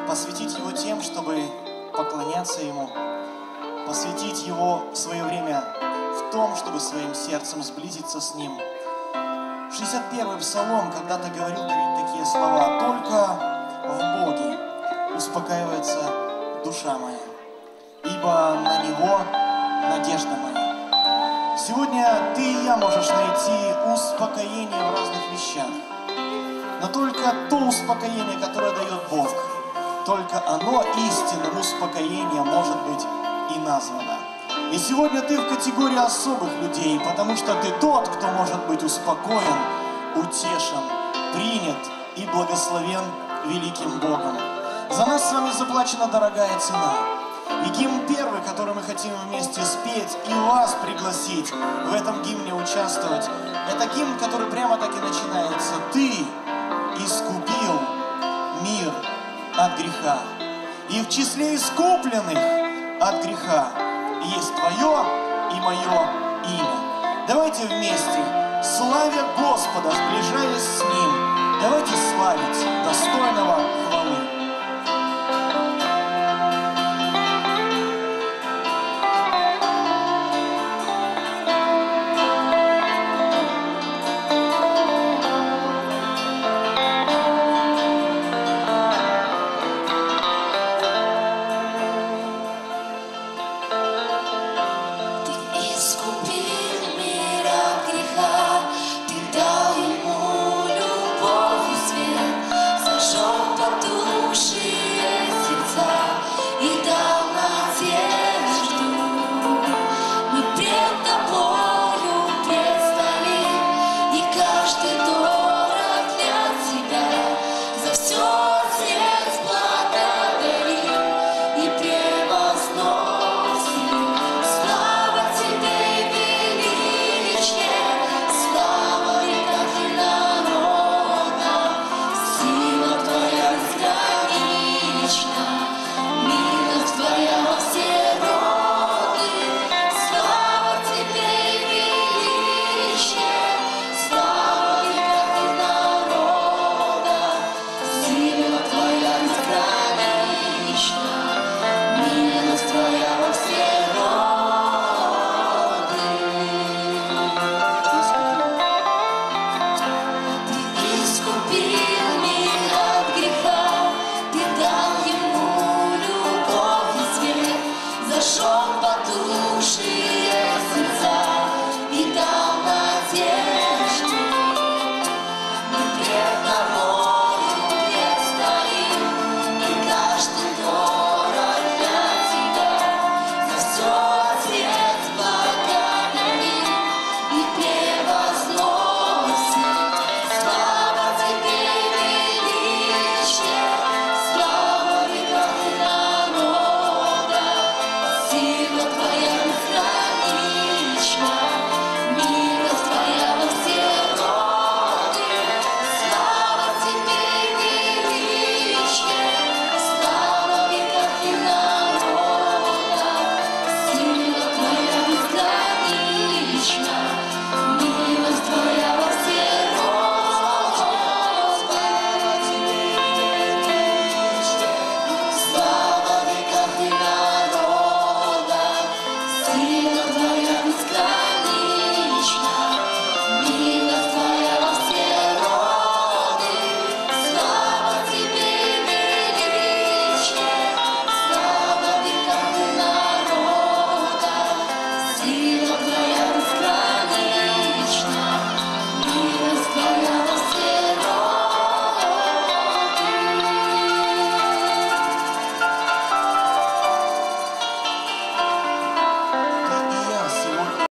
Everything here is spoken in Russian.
посвятить его тем, чтобы поклоняться ему, посвятить его свое время в том, чтобы своим сердцем сблизиться с ним. 61-й Псалом когда-то говорил Давид такие слова: «Только в Боге успокаивается душа моя, ибо на Него надежда моя». Сегодня ты и я можешь найти успокоение в разных вещах, но только то успокоение, которое дает Бог, только оно истинным успокоением может быть и названо. И сегодня ты в категории особых людей, потому что ты тот, кто может быть успокоен, утешен, принят и благословен великим Богом. За нас с вами заплачена дорогая цена. И гимн первый, который мы хотим вместе спеть и вас пригласить в этом гимне участвовать, это гимн, который прямо так и начинается: «Ты искупил мир от греха». И в числе искупленных от греха есть твое и мое имя. Давайте вместе, славя Господа, сближаясь с Ним, давайте славить достойного